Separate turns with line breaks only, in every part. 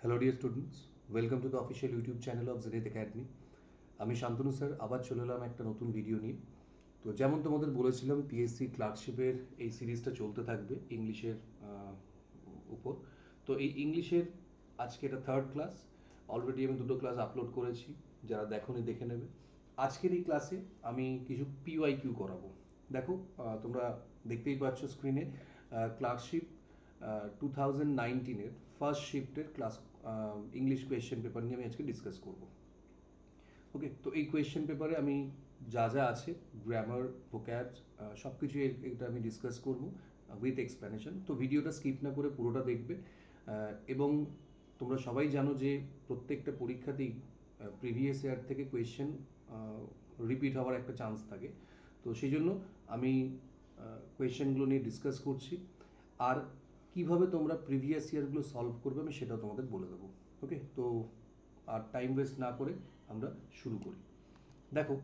Hello dear students, welcome to the official YouTube channel of Zenith Academy. আমি Shantanu sir আবার চলে এলাম একটা নতুন ভিডিও নিয়ে। তো যেমন তোমাদের বলেছিলাম পিএসসি ক্লার্কশিপের এই সিরিজটা চলতে থাকবে ইংলিশের উপর। তো এই ইংলিশের আজকে এটা থার্ড ক্লাস। অলরেডি আমি দুটো ক্লাস আপলোড করেছি, যারা দেখোনি দেখে নেবে। আজকের এই ক্লাসে আমি কিছু পিওয়াইকিউ করাবো। দেখো তোমরা দেখতেই পাচ্ছ স্ক্রিনে ক্লার্কশিপ 2019-এর ফার্স্ট শিফটের ক্লাস ইংলিশ কোয়েশ্চেন পেপার নিয়ে আমি আজকে ডিসকাস করব। ওকে, তো এই কোয়েশ্চেন পেপারে আমি যা যা আছে গ্রামার ভোক্যাব সব কিছু এটা আমি ডিসকাস করব উইথ এক্সপ্লেনেশন। তো ভিডিওটা স্কিপ না করে পুরোটা দেখবে। এবং তোমরা সবাই জানো যে প্রত্যেকটা পরীক্ষাতেই প্রিভিয়াস ইয়ার থেকে কোয়েশ্চেন রিপিট হওয়ার একটা চান্স থাকে। তো সেই জন্য আমি কোয়েশ্চেনগুলো নিয়ে ডিসকাস করছি, আর কিভাবে তোমরা প্রিভিয়াস ইয়ারগুলো সলভ করবে আমি সেটাও তোমাদের বলে দেবো। ওকে, তো আর টাইম ওয়েস্ট না করে আমরা শুরু করি। দেখো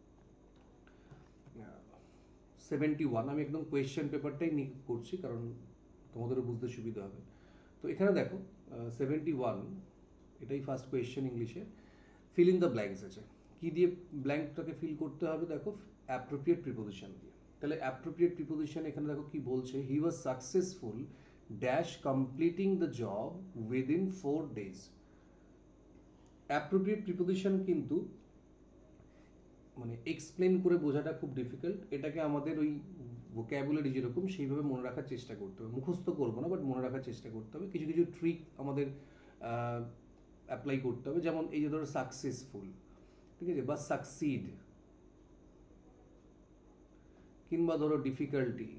71, আমি একদম কোয়েশ্চেন পেপারটাই নিয়ে করছি কারণ তোমাদেরও বুঝতে সুবিধা হবে। তো এখানে দেখো 71, এটাই ফার্স্ট কোয়েশ্চেন ইংলিশে। ফিল ইন দ্য ব্ল্যাঙ্কস আছে। কী দিয়ে ব্ল্যাঙ্কটাকে ফিল করতে হবে? দেখো অ্যাপ্রোপ্রিয়েট প্রিপোজিশন দিয়ে। তাহলে অ্যাপ্রোপ্রিয়েট প্রিপোজিশন এখানে দেখো কি বলছে, he was successful dash completing the job within 4 days। Appropriate preposition কিন্তু মানে এক্সপ্লেন করে বোঝাটা খুব ডিফিকাল্ট। এটাকে আমাদের ওই ভোক্যাবুলারি যেরকম সেইভাবে মনে রাখার চেষ্টা করতে হবে। মুখস্থ করবো না, বাট মনে রাখার চেষ্টা করতে হবে। কিছু কিছু ট্রিক আমাদের অ্যাপ্লাই করতে হবে। যেমন এই যে ধরো সাকসেসফুল, ঠিক আছে, বা সাকসিড, কিংবা ধরো ডিফিকাল্টি,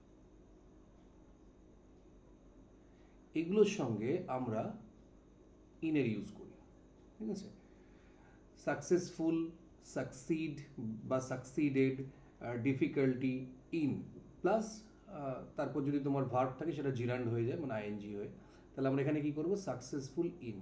এগুলোর সঙ্গে আমরা ইনের ইউজ করি। ঠিক আছে, সাকসেসফুল, সাকসিড বা সাকসিডেড, ডিফিকাল্টি, ইন প্লাস তারপর যদি তোমার ভার্ব থাকে সেটা জিরান্ড হয়ে যায়, মানে আইএনজি হয়ে। তাহলে আমরা এখানে কি করবো? Successful in.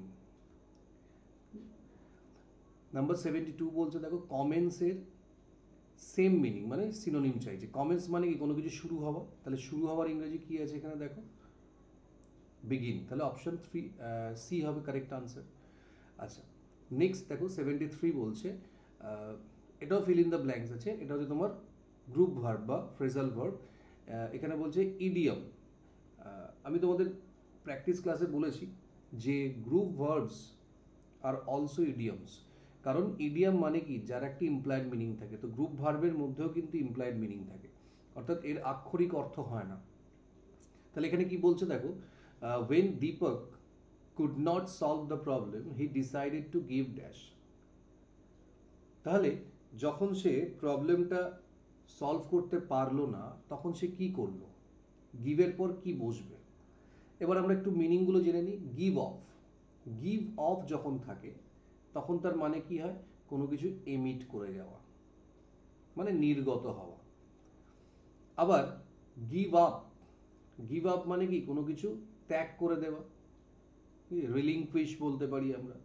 নাম্বার 72 বলছে দেখো কমেন্টসের সেম মিনিং, মানে সিনোনিম চাইছে। কমেন্টস মানে কি? কোনো কিছু শুরু হওয়া। তাহলে শুরু হওয়ার ইংরেজি কি আছে এখানে দেখো? বিগিন। তাহলে অপশন 3 সি হবে কারেক্ট আনসার। আচ্ছা, নেক্সট দেখো 73 বলছে, এটাও ফিল ইন দ্য ব্ল্যাঙ্কস আছে। এটা হচ্ছে তোমার গ্রুপ ভার্ব বা ফ্রেজাল ভার্ব। এখানে বলছে ইডিয়ম। আমি তোমাদের প্র্যাকটিস ক্লাসে বলেছি যে গ্রুপ ভার্বস আর অলসো ইডিয়মস। কারণ ইডিয়াম মানে কি? যার একটা ইমপ্লয়েড মিনিং থাকে। তো গ্রুপ ভার্বের মধ্যেও কিন্তু ইমপ্লয়েড মিনিং থাকে, অর্থাৎ এর আক্ষরিক অর্থ হয় না। তাহলে এখানে কি বলছে দেখো, when Deepak could not solve the problem he decided to give dash। তাহলে যখন সে প্রবলেমটা সলভ করতে পারলো না তখন সে কি করলো? গিভের পর কি বসবে? এবার আমরা একটু মিনিংগুলো জেনে নিই। Give of. গিভ অফ যখন থাকে তখন তার মানে কি হয়? কোনো কিছু এমিট করে যাওয়া, মানে নির্গত হওয়া। আবার গিভ আপ, গিভ আপ মানে কি? কোনো কিছু ত্যাগ করে দেওয়া, রিলিংকুইশ বলতে পারি আমরা।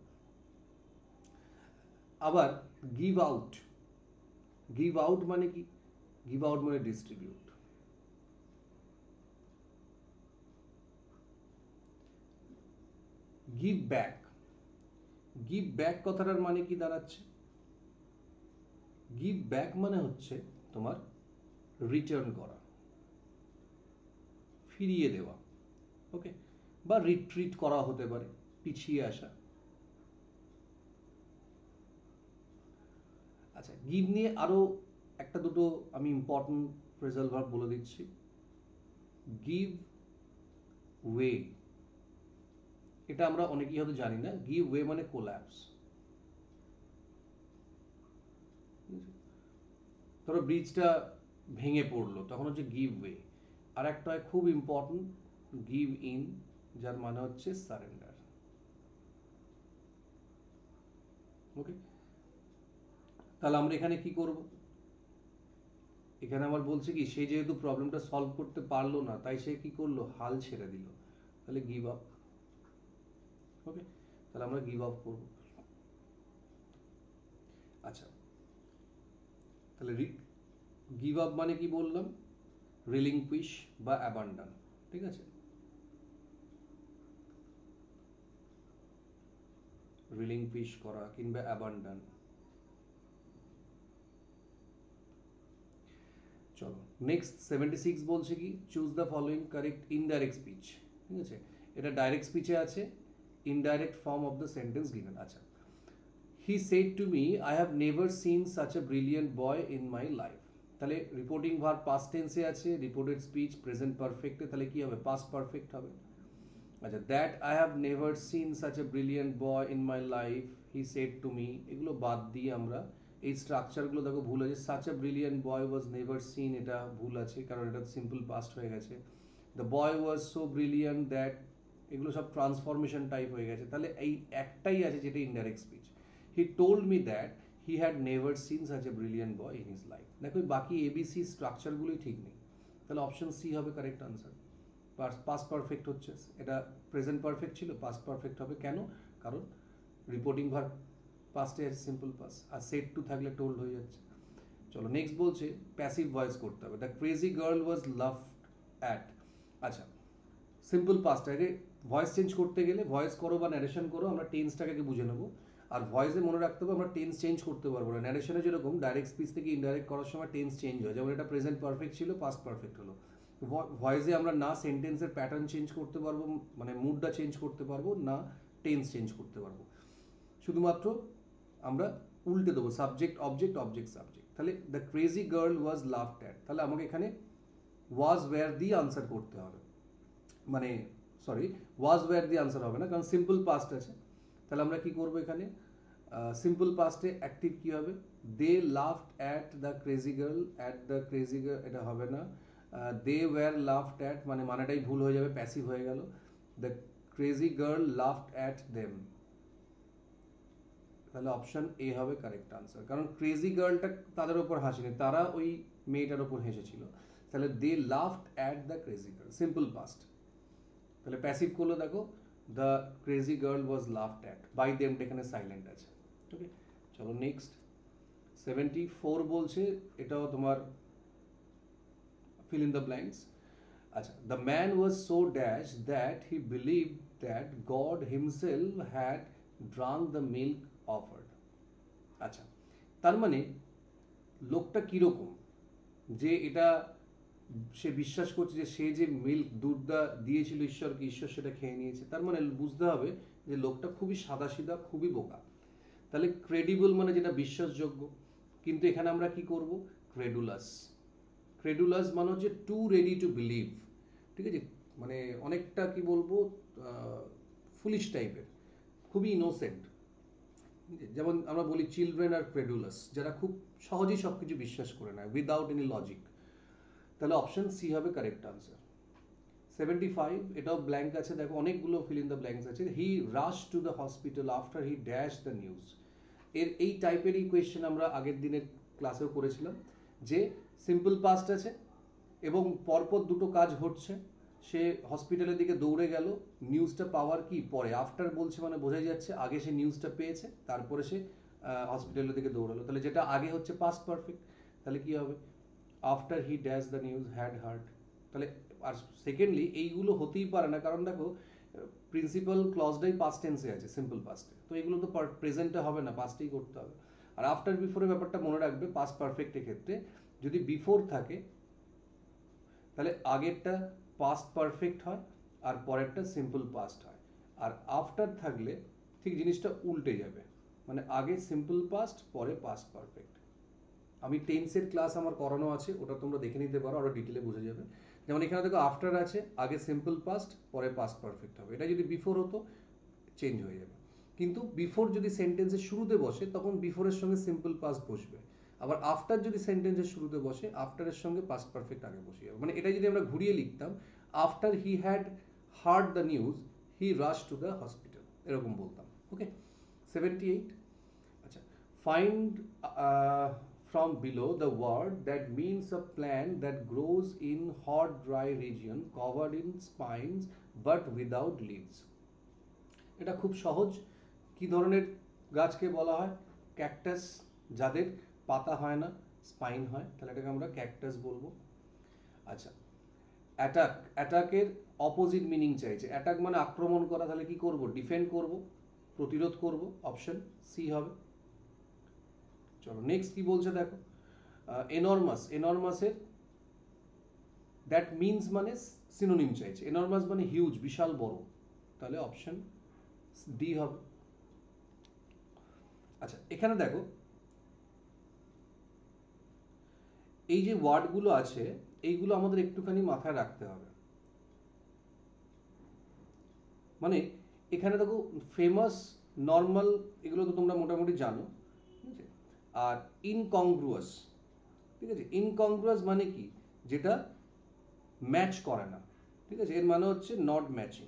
আবার গিভ আউট, গিভ আউট মানে কি? গিভ আউট মানে distribute. Give back, give back কথাটার মানে কি দাঁড়াচ্ছে? গিভ ব্যাক মানে হচ্ছে তোমার রিটার্ন করা, ফিরিয়ে দেওয়া। ওকে, বা রিট্রিট করা হতে পারে, পিছিয়ে আসা। আচ্ছা, গিভ নিয়ে আরো একটা দুটো আমি ইম্পর্টেন্ট ফ্রেজাল ভার্ব বলে দিচ্ছি। গিভ ওয়ে, এটা আমরা অনেকেই হয়তো জানি না। গিভ ওয়ে মানে কোল্যাপস। ধরো ব্রিজটা ভেঙে পড়লো, তখন হচ্ছে গিভ ওয়ে। আর একটা হয় খুব ইম্পর্টেন্ট, গিভ ইন, যার মানে হচ্ছে সারেন্ডার। ওকে, তাহলে আমরা এখানে কি করব? এখানে আমার বলছে কি, সে যেহেতু প্রবলেমটা সলভ করতে পারলো না তাই সে কি করলো? হাল ছেড়ে দিল। তাহলে গিভ আপ। ওকে, তাহলে আমরা গিভ আপ করব। আচ্ছা, তাহলে গিভ আপ মানে কি বললাম? রিলিংকুইশ বা অ্যাবান্ডন। ঠিক আছে, রিলিংকুইশ করা কিংবা অ্যাবান্ডন। চলো নেক্সট 76 বলছে কি choose the following correct indirect speech. ঠিক আছে, এটা ডাইরেক্ট স্পিচে আছে, indirect form of the sentence given. আচ্ছা, he said to me I have never seen such a brilliant boy in my life. তাহলে রিপোর্টিং ভার্ব পাস্ট টেন্সে আছে, reported speech present পারফেক্টে, তাহলে কি হবে পাস্ট পারফেক্ট হবে। আচ্ছা, that I have never seen such a brilliant boy in my life he said to me, এগুলো বাদ দিয়ে আমরা এই স্ট্রাকচারগুলো দেখো ভুল আছে। Such a brilliant boy was never seen, এটা ভুল আছে কারণ এটা সিম্পল পাস্ট হয়ে গেছে। The boy was so brilliant that, এগুলো সব ট্রান্সফরমেশন টাইপ হয়ে গেছে। তাহলে এই একটাই আছে যেটা indirect speech. He told me that he had never seen such a brilliant boy in his life. দেখো বাকি এবিসি স্ট্রাকচারগুলোই ঠিক নেই, তাহলে অপশন সি হবে কারেক্ট আনসার। পাস্ট পারফেক্ট হচ্ছে, এটা প্রেজেন্ট পারফেক্ট ছিল, পাস্ট পারফেক্ট হবে কেন, কারণ রিপোর্টিং ভার্ব পাস্টে আছে সিম্পল পাস্ট, আর সেড টু থাকলে টোল্ড হয়ে যাচ্ছে। চলো নেক্সট বলছে প্যাসিভ ভয়েস করতে হবে। The crazy girl was laughed at. আচ্ছা, সিম্পল পাস্ট আগে ভয়েস চেঞ্জ করতে গেলে ভয়েস করো বা ন্যারেশন করো, আমরা টেন্সটাকে বুঝে নেবো। আর ভয়েসে মনে রাখতে হবে আমরা টেন্স চেঞ্জ করতে পারবো না। ন্যারেশনে যেরকম ডাইরেক্ট স্পিচ থেকে ইনডাইরেক্ট করার সময় টেন্স চেঞ্জ হয়, যেমন এটা প্রেজেন্ট পারফেক্ট ছিল পাস্ট পারফেক্ট হলো। ভয়েসে আমরা না সেন্টেন্সের প্যাটার্ন চেঞ্জ করতে পারবো, মানে মুডটা চেঞ্জ করতে পারবো না, টেন্স চেঞ্জ করতে পারবো, শুধুমাত্র আমরা উল্টে দেবো সাবজেক্ট অবজেক্ট অবজেক্ট সাবজেক্ট। তাহলে the crazy girl was laughed at, তাহলে আমাকে এখানে ওয়াজ ওয়্যার দিয়ে আনসার করতে হবে, মানে সরি ওয়াজ ওয়্যার দিয়ে আনসার হবে না কারণ সিম্পল পাস্ট আছে। তাহলে আমরা কি করবো এখানে সিম্পল পাস্টে অ্যাক্টিভ কি হবে, they laughed at the crazy girl, at the crazy girl এটা হবে না, দে ওয়্যার লাভড অ্যাট মানে মানেটাই ভুল হয়ে যাবে, প্যাসিভ হয়ে গেল। The crazy girl laughed at them, তাহলে অপশন এ হবে কারেক্ট আনসার, কারণ ক্রেজি গার্লটা তাদের ওপর হাসিনি, তারা ওই মেয়েটার ওপর হেসেছিল। তাহলে they laughed at the crazy girl, simple past. তাহলে প্যাসিভ করলে দেখো the crazy girl was laughed at, by দেমটা এখানে সাইলেন্ট আছে। ওকে, চলো নেক্সট 74 বলছে, এটাও তোমার fill in the blanks. আচ্ছা, the man was so dashed that he believed that God himself had drunk the milk offered. আচ্ছা, তার মানে লোকটা কিরকম, যে এটা সে বিশ্বাস করছে যে সে যে মিল্ক দুধটা দিয়েছিল ঈশ্বরকে, ঈশ্বর সেটা খেয়ে নিয়েছে। তার মানে বুঝতে হবে যে লোকটা খুবই সাদাসিধা, খুবই বোকা। তাহলে ক্রেডিবল মানে যেটা বিশ্বাসযোগ্য, কিন্তু এখানে আমরা কি করব ক্রেডুলাস। ক্রেডুলাস মানে হচ্ছে টু রেডি টু বিলিভ, ঠিক আছে, মানে অনেকটা কি বলবো ফুলিশ টাইপের, খুবই ইনোসেন্ট। যেমন আমরা বলি চিলড্রেন আর ক্রেডুলাস, যারা খুব সহজেই সব কিছু বিশ্বাস করে নেয় উইদাউট এনি লজিক। তাহলে অপশন সি হবে কারেক্ট আনসার। 75 এটাও ব্ল্যাঙ্ক আছে, দেখো অনেকগুলো ফিল ইন দ্য ব্ল্যাঙ্কস আছে। He rush to the hospital after he dash the news. এই টাইপেরই কোয়েশ্চেন আমরা আগের দিনের ক্লাসেও করেছিলাম, যে সিম্পল পাস্ট আছে এবং পরপর দুটো কাজ ঘটছে, সে হসপিটালের দিকে দৌড়ে গেল, নিউজটা পাওয়ার কি পরে, আফটার বলছে মানে বোঝাই যাচ্ছে আগে সে নিউজটা পেয়েছে তারপরে সে হসপিটালের দিকে দৌড়ালো। তাহলে যেটা আগে হচ্ছে পাস্ট পারফেক্ট, তাহলে কি হবে after he dash the news had heard. তাহলে আর সেকেন্ডলি এইগুলো হতেই পারে না, কারণ দেখো প্রিন্সিপাল ক্লজটাই পাস্ট টেন্সে আছে সিম্পল পাস্টে, তো এগুলো তো প্রেজেন্টে হবে না, পাস্টেই করতে হবে। আর আফটার বিফোরের ব্যাপারটা মনে রাখবে, পাস্ট পারফেক্টের ক্ষেত্রে যদি বিফোর থাকে তাহলে আগেরটা পাস্ট পারফেক্ট হয় আর পরেরটা সিম্পল পাস্ট হয়, আর আফটার থাকলে ঠিক জিনিসটা উল্টে যাবে, মানে আগে সিম্পল পাস্ট পরে পাস্ট পারফেক্ট। আমি টেন্সের ক্লাস আমার করানো আছে, ওটা তোমরা দেখে নিতে পারো, আরো ডিটেলে বুঝে যাবে। যেমন এখানে দেখো আফটার আছে, আগে সিম্পল পাস্ট পরে পাস্ট পারফেক্ট হবে, এটা যদি বিফোর হতো চেঞ্জ হয়ে যাবে। কিন্তু বিফোর যদি সেন্টেন্সের শুরুতে বসে তখন বিফোরের সঙ্গে সিম্পল পাস্ট বসবে, আবার আফটার যদি সেন্টেন্সের শুরুতে বসে আফটারের সঙ্গে পাস্ট পারফেক্ট আগে বসে যাবে। মানে এটা যদি আমরা ঘুরিয়ে লিখতাম, after he had heard the news he rush to the hospital, এরকম বলতাম। ওকে, 78 আচ্ছা, find from below the word that means a plant that grows in hot dry region covered in spines but without leaves. এটা খুব সহজ, কি ধরনের গাছকে বলা হয় ক্যাকটাস, যাদের পাতা হয় না স্পাইন হয়, তাহলে এটাকে আমরা ক্যাকটাস বলবো। আচ্ছা, অ্যাটাক, অ্যাটাকের অপোজিট মিনিং চাইছে, অ্যাটাক মানে আক্রমণ করা, তাহলে কি করব ডিফেন্ড করব, প্রতিরোধ করব, অপশন সি হবে। চলো নেক্সট কি বলছে দেখো, এনরমাস, এনরমাসের দ্যাট মিনস মানে সিনোনিম চাইছে, এনরমাস মানে হিউজ, বিশাল বড়, তাহলে অপশন ডি হবে। আচ্ছা এখানে দেখো এই যে ওয়ার্ডগুলো আছে এইগুলো আমাদের একটুখানি মাথায় রাখতে হবে। মানে এখানে দেখো ফেমাস, নর্মাল, এগুলো তো তোমরা মোটামুটি জানো, ঠিক আছে। আর ইনকংগ্রুয়াস, ঠিক আছে, ইনকংগ্রুয়াস মানে কি, যেটা ম্যাচ করে না, ঠিক আছে, এর মানে হচ্ছে নট ম্যাচিং।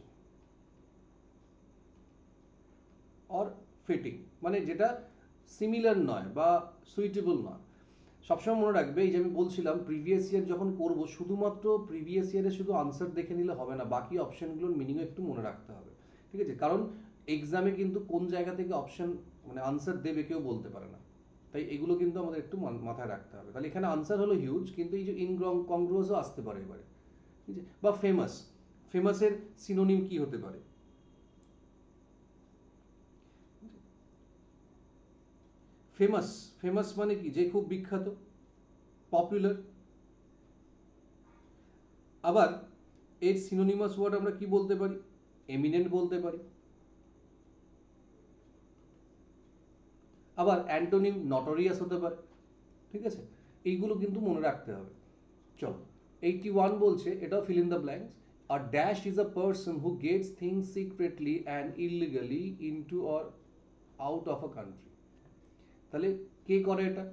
অর ফিটিং মানে যেটা সিমিলার নয় বা সুইটেবল নয়। সবসময় মনে রাখবে, এই যে আমি বলছিলাম প্রিভিয়াস ইয়ার যখন করব শুধুমাত্র প্রিভিয়াস ইয়ারে শুধু আনসার দেখে নিলে হবে না, বাকি অপশনগুলোর মিনিংও একটু মনে রাখতে হবে, ঠিক আছে, কারণ এক্সামে কিন্তু কোন জায়গা থেকে অপশন মানে আনসার দেবে কেউ বলতে পারে না, তাই এগুলো কিন্তু আমাদের একটু মাথায় রাখতে হবে। তাহলে এখানে আনসার হলো হিউজ, কিন্তু এই যে ইনকংগ্রুয়াসও আসতে পারে এবারে, ঠিক আছে, বা ফেমাস, ফেমাসের সিনোনিম কি হতে পারে, ফেমাস, ফেমাস মানে কি, যে খুব বিখ্যাত, পপুলার। আবার এর সিনোনিমাস ওয়ার্ড আমরা কি বলতে পারি, এমিনেন্ট বলতে পারি। আবার অ্যান্টোনিম নটোরিয়াস হতে পারে, ঠিক আছে, এইগুলো কিন্তু মনে রাখতে হবে। চলো 81 বলছে, এটাও ফিল ইন দ্য ব্ল্যাঙ্কস। আর dash is a person who gets things secretly and illegally into or out of a country. তাহলে কে করে এটা,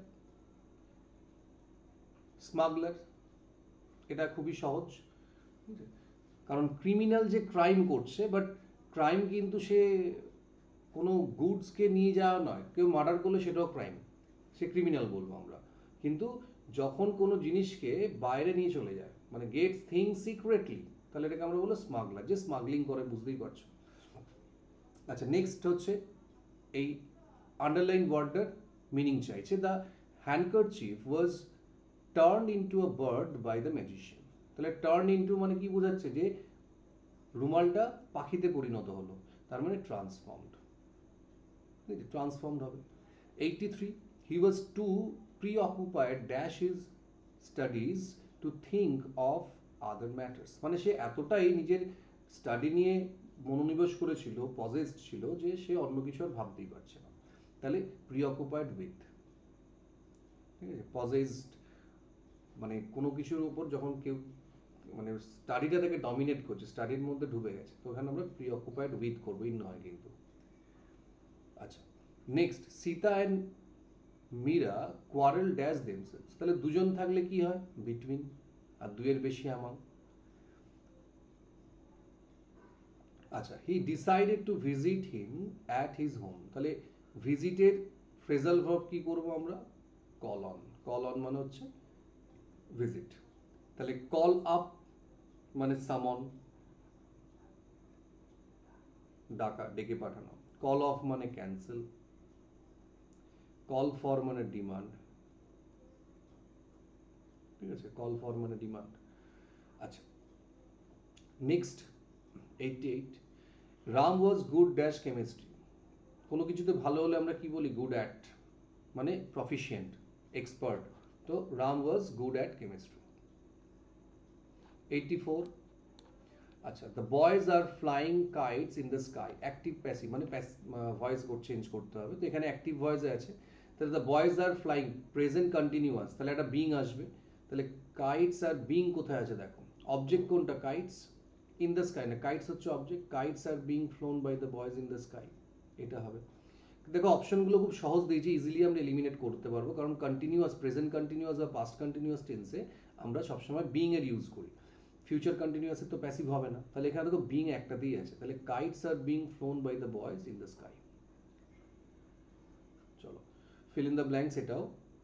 স্মাগলার। এটা খুবই সহজ, ঠিক আছে, কারণ ক্রিমিনাল যে ক্রাইম করছে, বাট ক্রাইম কিন্তু সে কোনো গুডসকে নিয়ে যাওয়া নয়, কেউ মার্ডার করলে সেটাও ক্রাইম, সে ক্রিমিনাল বলবো আমরা। কিন্তু যখন কোনো জিনিসকে বাইরে নিয়ে চলে যায়, মানে গেটস থিংস সিক্রেটলি, তাহলে এটাকে আমরা বলবো স্মাগলার, যে স্মাগলিং করে, বুঝতেই পারছো। আচ্ছা নেক্সট হচ্ছে এই আন্ডারলাইন ওয়ার্ডটার মিনিং চাইছে, the handkerchief was turned into a bird by the magician. তাহলে টার্ন ইনটু মানে কি বোঝাচ্ছে, যে রুমালটা পাখিতে পরিণত হলো, তার মানে ট্রান্সফর্মড, ট্রান্সফর্মড হবে। 83, he was too preoccupied dash his studies to think of other matters। মানে সে এতটাই নিজের স্টাডি নিয়ে মনোনিবেশ করেছিল, পজেসড ছিল, যে সে অন্য কিছু আর ভাবতেই পারছে না। তাহলে প্রিঅকুপাইড উইথ, ঠিক আছে, পজেসড মানে কোনো কিছুর উপর যখন কেউ মানে স্টাডিটা থেকে ডমিনেট করছে, স্টাডির মধ্যে ঢুবে গেছে, তো ওখানে আমরা প্রিঅকুপাইড উইথ করবো, ইন নয় কিন্তু। আচ্ছা next, Sita and Meera quarrel dash themselves. তাহলে দুজন থাকলে কি হয়, বিটুইন, আর দুইয়ের বেশি অ্যামাং। আচ্ছা he decided to visit him at his home. তাহলে ভিজিটের ফ্রেজাল ভার্ব কি করব আমরা, কল অন। কল অন মানে হচ্ছে ভিজিট। তাহলে কল আপ মানে সামন, ডাকা, ডেকে পাঠানো। কল অফ মানে ক্যান্সেল। কল ফর মানে ডিমান্ড, ঠিক আছে, কল ফর মানে ডিমান্ড। আচ্ছা next 88, Ram was good dash chemistry. কোনো কিছুতে ভালো হলে আমরা কি বলি, গুড অ্যাট, মানে প্রফিশিয়েন্ট, এক্সপার্ট। তো Ram was good at chemistry. 84, আচ্ছা the boys are flying kites in the sky. Active passive মানে ভয়েস চেঞ্জ করতে হবে, তো এখানে অ্যাক্টিভ ভয়েস আছে, তাহলে the boys are flying present continuous, তাহলে একটা বিং আসবে। তাহলে কাইটস আর বিং কোথায় আছে দেখো, অবজেক্ট কোনটা, কাইটস, ইন দ্য স্কাই না, কাইটস হচ্ছে object, kites are being flown by the boys in the sky, এটা হবে। দেখো অপশনগুলো খুব সহজ দিয়েছি, ইজিলি আমরা এলিমিনেট করতে পারবো, কারণ কন্টিনিউয়াস, প্রেজেন্ট কন্টিনিউয়াস বা পাস্ট কন্টিনিউয়াস টেন্সে আমরা সবসময় বিং এর ইউজ করি, ফিউচার কন্টিনিউয়াসে তো প্যাসিভ হবে না। তাহলে এখানে দেখো বিং একটাতেই আছে, তাহলে kites are being flown by the boys in the sky. চলো ফিল ইন দ্য ব্ল্যাঙ্কস, এটাও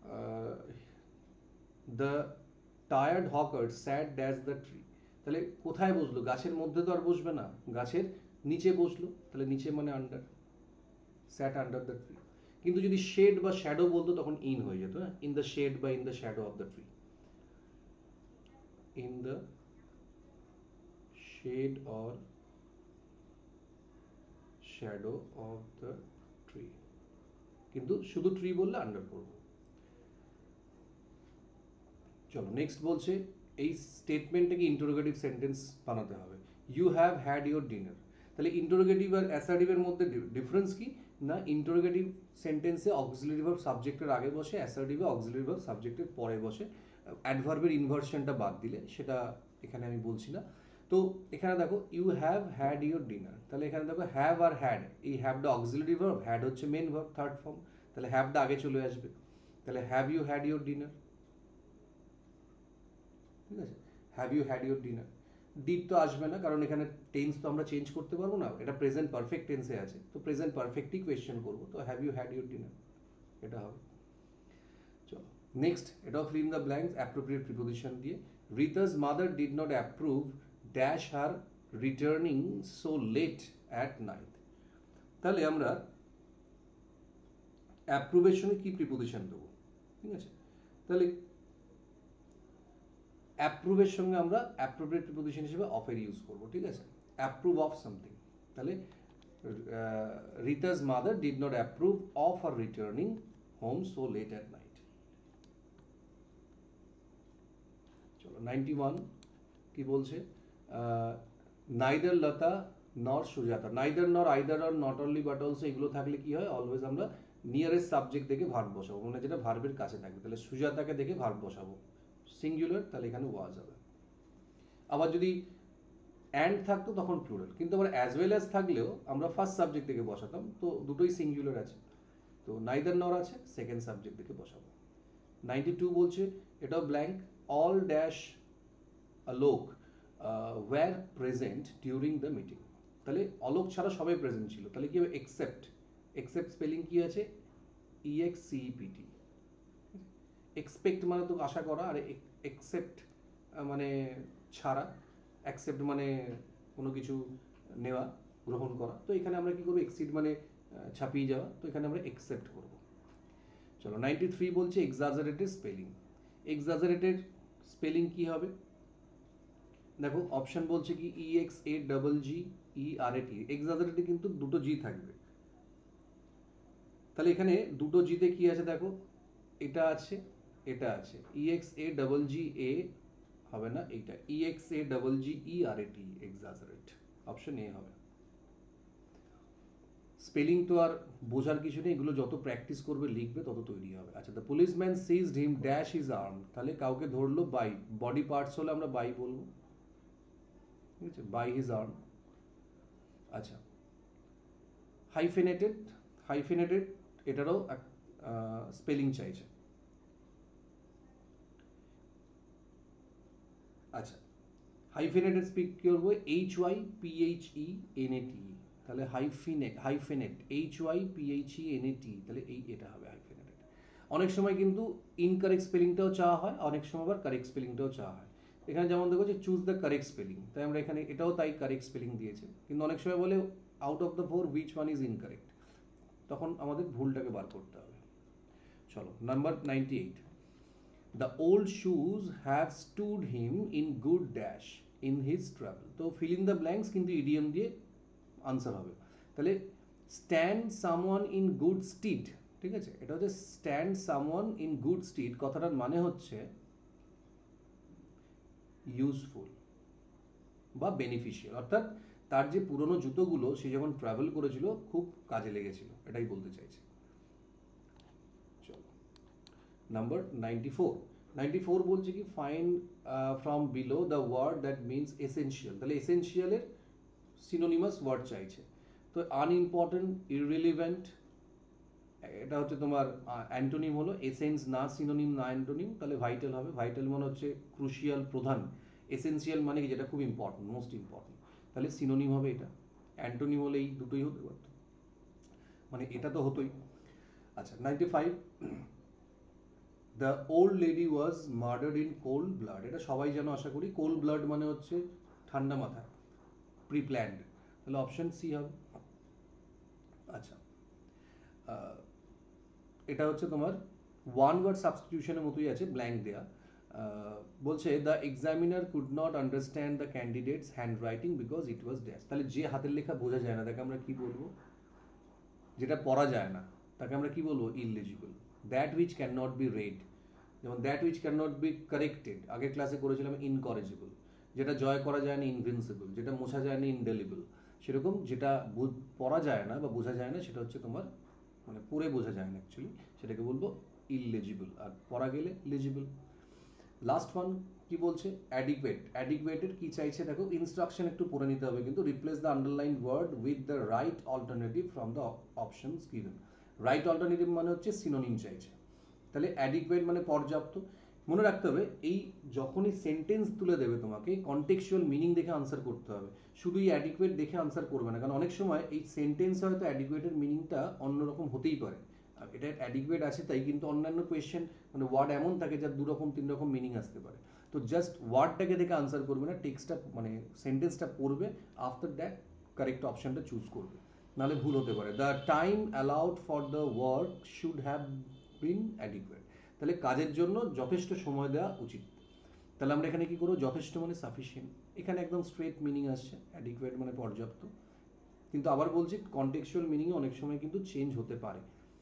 the tired hawker sat dash the tree. তাহলে কোথায় বসলো, গাছের মধ্যে তো আর বসবে না, গাছের নিচে বসলো, তাহলে নিচে মানে under, sat under the tree. কিন্তু যদি শেড বা শ্যাডো বলতো তখন ইন হয়ে যেত, হ্যাঁ, ইন দ্য শেড বা in the shadow of the tree, in the shade or shadow of the tree, কিন্তু শুধু ট্রি বললে আন্ডার করবো। চলো নেক্সট বলছে এই স্টেটমেন্টটাকে ইন্টারোগেটিভ সেন্টেন্স বানাতে হবে। You have had your dinner. তাহলে ইন্টারোগেটিভ আর অ্যাসার্টিভের মধ্যে ডিফারেন্স কি না, ইন্টারোগেটিভ সেন্টেন্সে অক্সিলারি ভার্ব সাবজেক্টের আগে বসে, অ্যাসার্টিভে অক্সিলারি ভার্ব সাবজেক্টের পরে বসে, অ্যাডভার্বের ইনভার্সনটা বাদ দিলে, সেটা এখানে আমি বলছি না। তো এখানে দেখো you have had your dinner, তাহলে এখানে দেখো হ্যাভ আর হ্যাড, এই হ্যাভটা অক্সিলারি ভার্ব, হ্যাড হচ্ছে মেন ভার্ব থার্ড ফর্ম, তাহলে হ্যাভটা আগে চলে আসবে। তাহলে have you had your dinner, ঠিক আছে, have you had your dinner. Did তো আসবে না, কারণ এখানে টেন্স তো আমরা চেঞ্জ করতে পারবো না, এটা প্রেজেন্ট পারফেক্ট টেন্সে আছে, তো প্রেজেন্ট পারফেক্টই কোয়েশ্চেন করবো, তো have you had your dinner এটা হবে। চলো নেক্সট, এটাও fill in the blanks appropriate preposition দিয়ে। Rita's mother did not approve dash her returning so late at night. তাহলে আমরা অ্যাপ্রুভের সঙ্গে কি প্রিপোজিশন দেবো, ঠিক আছে, তাহলে অ্যাপ্রুভের সঙ্গে আমরা অ্যাপ্রোপ্রিয়েট প্রিপোজিশন হিসেবে অফের ইউজ করব, ঠিক আছে, অ্যাপ্রুভ অফ সামথিং। তাহলে Rita's mother did not approve of আর returning home so late at night. চলো 91 কি বলছে, neither Lata nor Sujata. Neither nor either or not only but also এগুলো থাকলে কি হয়, অলওয়েজ আমরা নিয়ারেস্ট সাবজেক্ট দেখে ভার্ব বসাবো, মানে যেটা ভার্বের কাছে থাকবে। তাহলে সুজাতাকে দেখে ভার্ব বসাবো, সিঙ্গুলার, তাহলে এখানে ওয়াজ হবে। আবার যদি অ্যান্ড থাকতো তখন প্লুরাল, কিন্তু আবার অ্যাজ ওয়েল অ্যাজ থাকলেও আমরা ফার্স্ট সাবজেক্ট থেকে বসাতাম, তো দুটোই সিঙ্গুলার আছে, তো নাইদার নর আছে, সেকেন্ড সাবজেক্ট থেকে বসাবো। 92 বলছে, এটাও blank, all dash Alok were present during the meeting. তাহলে অলোক ছাড়া সবাই প্রেজেন্ট ছিল, তাহলে কি হবে, এক্সেপ্ট। এক্সেপ্ট স্পেলিং কি আছে, EXCEPT। এক্সপেক্ট মানে তো আশা করা, আর এক্সেপ্ট মানে ছাড়া, অ্যাকসেপ্ট মানে কোনো কিছু নেওয়া, গ্রহণ করা, তো এখানে আমরা কি করবো, এক্সিড মানে ছাপিয়ে যাওয়া, তো এখানে আমরা এক্সেপ্ট করব। চলো 93 বলছে এক্সাজারেটেড স্পেলিং। এক্সাজারেটেড স্পেলিং কি হবে, দেখো অপশন বলছে কি EXAGGERAT। এক্সাজারেটেড কিন্তু দুটো জি থাকবে, তাহলে এখানে দুটো জিতে কি আছে দেখো, এটা আছে, এটা আছে, EXAGGA হবে না, এইটা EXAGGERAT, এক্সাজারেট, অপশন এ হবে। স্পেলিং তো আর বোঝার কিছু নেই, এগুলো যত প্র্যাকটিস করবে লিখবে তত তৈরি হবে। আচ্ছা, the policeman seized him dash his arm, তাহলে কাউকে ধরলো বাই, বডি পার্টস হলে আমরা বাই বলবো, ঠিক আছে, বাই হিজ আর্ম। আচ্ছা, হাইফেনেটেড, হাইফেনেটেড এটারও স্পেলিং চাইছে। আচ্ছা, হাইফেনেটেড স্পিক কি করবো, HYPHENAT, তাহলে হাইফিনেট, হাইফেনেট HYPHENAT, তাহলে এটা হবে হাইফেনেটেড। অনেক সময় কিন্তু ইনকারেক্ট স্পেলিংটাও চাওয়া হয়, অনেক সময় আবার কারেক্ট স্পেলিংটাও চাওয়া হয়। এখানে যেমন দেখো যে চুজ দ্য কারেক্ট স্পেলিং, তাই আমরা এখানে এটাও তাই কারেক্ট স্পেলিং দিয়েছে, কিন্তু অনেক সময় বলে out of the four which one is incorrect, তখন আমাদের ভুলটাকে বার করতে হবে। চলো number 98, the old shoes have stood him in good dash in his travel. তো ফিল ইন দ্য ব্ল্যাঙ্কস কিন্তু ইডিএম দিয়ে আনসার হবে। তাহলে stand someone in good stead, ঠিক আছে, এটা হচ্ছে stand someone in good stead, কথাটার মানে হচ্ছে ইউজফুল বা বেনিফিশিয়াল, অর্থাৎ তার যে পুরনো জুতোগুলো সে যখন ট্রাভেল করেছিল খুব কাজে লেগেছিল, এটাই বলতে চাইছে। চলো নাম্বার 94, 94 বলছে কি find from below the word that means essential. তাহলে এসেনশিয়ালের সিনোনিমাস ওয়ার্ড চাইছে, তো আনইম্পর্টেন্ট, ইররিলিভেন্ট, এটা হচ্ছে তোমার অ্যান্টোনিম হলো, এসেন্স না সিনোনিম না অ্যান্টোনিম, তাহলে ভাইটাল হবে। ভাইটাল মানে হচ্ছে ক্রুশিয়াল, প্রধান। এসেন্সিয়াল মানে কি, যেটা খুব ইম্পর্টেন্ট, মোস্ট ইম্পর্টেন্ট, তাহলে সিনোনিম হবে এটা। অ্যান্টোনিম হলে এই দুটোই হতে পারত, মানে এটা তো হতোই। আচ্ছা 95, the old lady was murdered in cold blood. এটা সবাই জানো আশা করি, কোল্ড ব্লাড মানে হচ্ছে ঠান্ডা মাথায়, প্রি প্ল্যান্ড, তাহলে অপশন সি হবে। আচ্ছা, এটা হচ্ছে তোমার ওয়ান ওয়ার্ড সাবস্টিটিউশনের মতোই আছে, ব্ল্যাঙ্ক দেয়া। বলছে the examiner could not understand the candidate's handwriting because it was dash. তাহলে যে হাতের লেখা বোঝা যায় না তাকে আমরা কি বলবো? যেটা পড়া যায় না তাকে আমরা কি বলবো? Illegible. That which can not be read, যেমন that which can not be corrected, আগের ক্লাসে করেছিলাম ইনকরেজিবল। যেটা জয় করা যায় না ইনভিনসিবল, যেটা মোছা যায় না ইনডেলিবল। সেরকম যেটা পড়া যায় না বা বোঝা যায় না সেটা হচ্ছে তোমার মানে পড়ে বোঝা যায় না অ্যাকচুয়ালি, সেটাকে বলবো ইললেজিবল, আর পড়া গেলে লেজিবল। লাস্ট ওয়ান কি বলছে? অ্যাডিকুয়েট। অ্যাডিকুয়েটের কি চাইছে দেখো, ইনস্ট্রাকশন একটু পড়ে নিতে হবে কিন্তু। Replace the underline word with the right alternative from the options given. Right alternative মানে হচ্ছে সিনোনিম চাইছে। তাহলে অ্যাডিকুয়েট মানে পর্যাপ্ত। মনে রাখতে হবে এই যখনই সেন্টেন্স তুলে দেবে তোমাকে কন্টেক্সচুয়াল মিনিং দেখে আনসার করতে হবে, শুধু এই অ্যাডিকুয়েট দেখে আনসার করবে না, কারণ অনেক সময় এই সেন্টেন্স হয়তো অ্যাডিকুয়েটের মিনিংটা অন্যরকম হতেই পারে। আর এটা অ্যাডিকুয়েট আছে তাই, কিন্তু অন্যান্য কোয়েশ্চেন মানে ওয়ার্ড এমন থাকে যার 2 রকম 3 রকম মিনিং আসতে পারে। তো জাস্ট ওয়ার্ডটাকে দেখে আনসার করবে না, টেক্সটটা মানে সেন্টেন্সটা পড়বে, আফটার দ্যাট কারেক্ট অপশনটা চুজ করবে, নাহলে ভুল হতে পারে। The time allowed for the work should have been adequate. তাহলে কাজের জন্য যথেষ্ট সময় দেওয়া উচিত। তাহলে আমরা এখানে কি করবো? যথেষ্ট মানে সাফিসিয়েন্ট। এখানে একদম স্ট্রেট মিনিং আসছে, অ্যাডিকুয়েট মানে পর্যাপ্ত। কিন্তু আবার বলছি কন্টেক্সচুয়াল মিনিংয়ে অনেক সময় কিন্তু চেঞ্জ হতে পারে।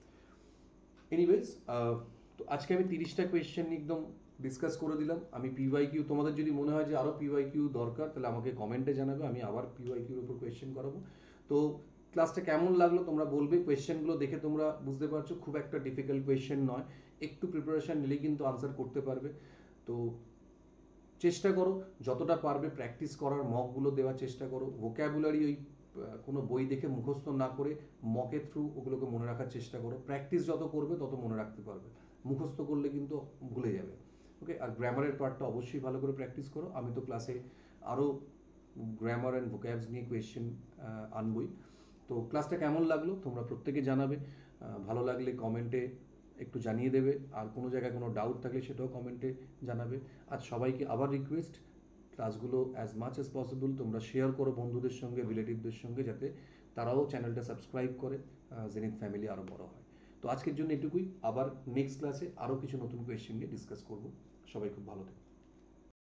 এনিওয়েজ, তো আজকে আমি 30টা কোয়েশ্চেন একদম ডিসকাস করে দিলাম। আমি পিওয়াইকিউ, তোমাদের যদি মনে হয় যে আরও পিওয়াইকিউ দরকার তাহলে আমাকে কমেন্টে জানাবে, আমি আবার পিওয়াইকিউর উপর কোয়েশ্চেন করাবো। তো ক্লাসটা কেমন লাগলো তোমরা বলবে। কোয়েশ্চেনগুলো দেখে তোমরা বুঝতে পারছো খুব একটা ডিফিকাল্ট কোয়েশ্চেন নয়, একটু প্রিপারেশন নিলেই কিন্তু আনসার করতে পারবে। তো চেষ্টা করো যতটা পারবে প্র্যাকটিস করার, মকগুলো দেওয়ার চেষ্টা করো। ভোক্যাবুলারি ওই কোনো বই দেখে মুখস্থ না করে মকের থ্রু ওগুলোকে মনে রাখার চেষ্টা করো। প্র্যাকটিস যত করবে তত মনে রাখতে পারবে, মুখস্থ করলে কিন্তু ভুলে যাবে। ওকে, আর গ্রামারের পার্টটা অবশ্যই ভালো করে প্র্যাকটিস করো। আমি তো ক্লাসে আরও গ্রামার অ্যান্ড ভোক্যাবস নিয়ে কোয়েশ্চেন আনবই। তো ক্লাসটা কেমন লাগলো তোমরা প্রত্যেকে জানাবে। ভালো লাগলে কমেন্টে একটু জানিয়ে দেবে, আর কোনো জায়গায় কোনো ডাউট থাকলে সেটাও কমেন্টে জানাবে। আর সবাইকে আবার রিকোয়েস্ট, ক্লাসগুলো অ্যাজ মাচ অ্যাজ পসিবল তোমরা শেয়ার করো বন্ধুদের সঙ্গে, রিলেটিভদের সঙ্গে, যাতে তারাও চ্যানেলটা সাবস্ক্রাইব করে জেনিথ ফ্যামিলি আরও বড় হয়। তো আজকের জন্য এটুকুই, আবার নেক্সট ক্লাসে আরও কিছু নতুন কোয়েশ্চেন নিয়ে ডিসকাস করবো। সবাই খুব ভালো থেকো।